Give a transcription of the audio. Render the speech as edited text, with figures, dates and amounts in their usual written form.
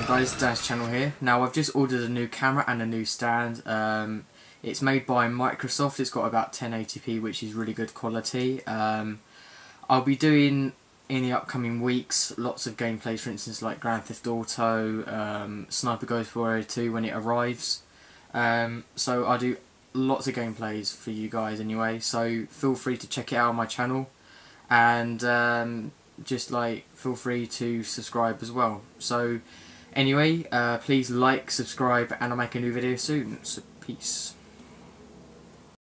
guys, Dan's channel here. Now I've just ordered a new camera and a new stand. It's made by Microsoft. It's got about 1080p, which is really good quality. I'll be doing in the upcoming weeks lots of gameplays, for instance like Grand Theft Auto, Sniper Ghost Warrior 2 when it arrives. So I'll do lots of gameplays for you guys anyway, so feel free to check it out on my channel, and just like feel free to subscribe as well. So anyway, please like, subscribe, and I'll make a new video soon. So peace.